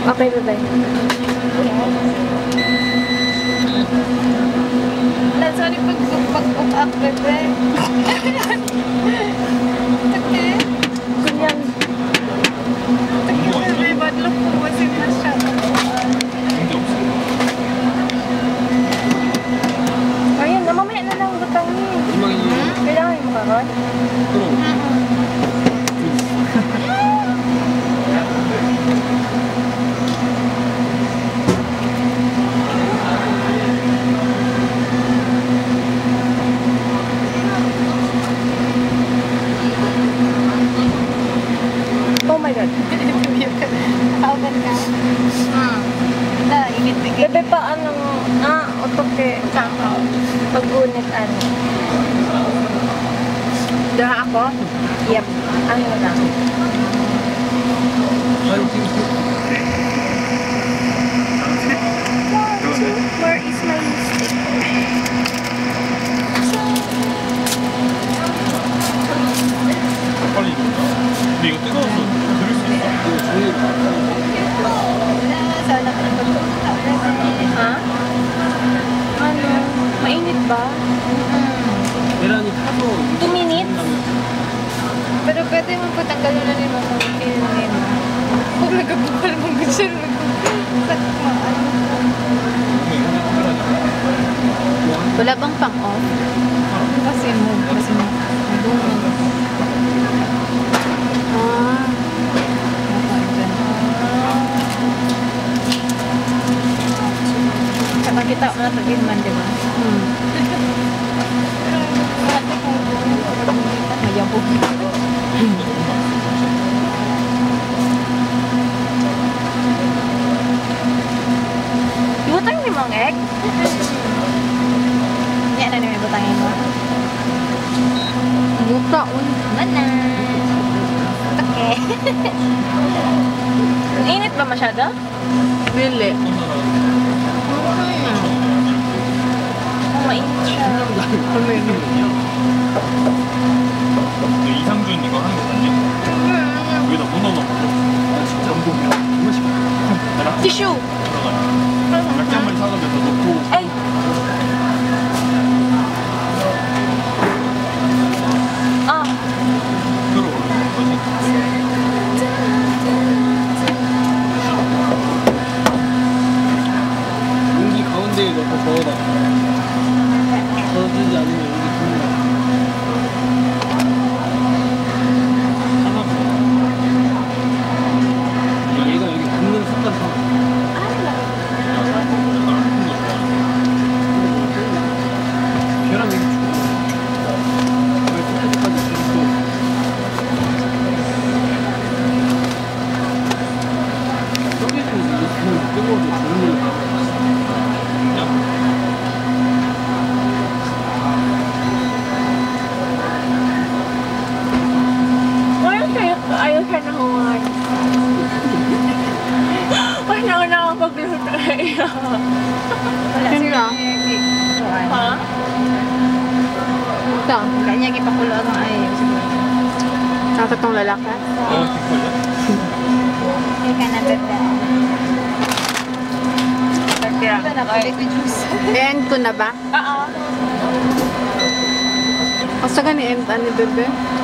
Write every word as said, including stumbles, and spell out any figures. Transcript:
Okay, bye-bye. Sorry pag pag-up up, bebe. Okay. Kunyan. Okay, bebe. Bad luck po kasi masyado. Ayun, na mamaya na lang butang niya. Kailangan yung makaroon? Oo. Oh my God. Tawag ka? Hmm. Na, init-init. Bebe pa ano, ah, otoke. Pag-unit ano. Daha ako? Yep. Ano lang. Where is my lipstick? 빨리 익는다. 근데 이거 뜨거워서 들을 수 있어? Sana ka nagpagpunta ulit. Ha? Ano? Mainit ba? 계란이 타서 Two minutes? Pero pwede mo patanggalin na rin mo kung pininin mo. Kung nagabukal mong gusto rin sakmaan. Wala bang pang-off? Kasi mo, kasi mo. Ah. Kapag kita ko na tagin man, di ba? Hmm. Mayabog. Ibutang niyo mong egg? Yan na naman ibutangin mo. Buta, un. Mana? Okay. Ang init ba masyado? Really? Oh, mainit siya. 근데 이상준 이거 하는 거 맞냐? 여기다 문어 넣어. 전복이랑 맛있어. Tissue! 들어가요. 낙지 한 마리 사가면 더 넣고. Ay! Ah! 공기 가운데에 넣고 저어다. 저어주지 않으면 여기 죽는다. 얘가 여기 굽는 순간 사. 계란 여기 죽어. 왜 끝까지 죽어? 여기서 이제 그냥 뜨거워서 죽는 거야. Ayaw siya, ayaw siya na huwag. Ay, naku na ako pagluto. Wala sila. Ha? Ito. Kanya gipakulo ang ay. Sa tatong lalaki? 어, 뒷걸려? Ika na bebe. Kaya. Ito na balik with juice. End ko na ba? Oo. Asa ka ni end ani bebe?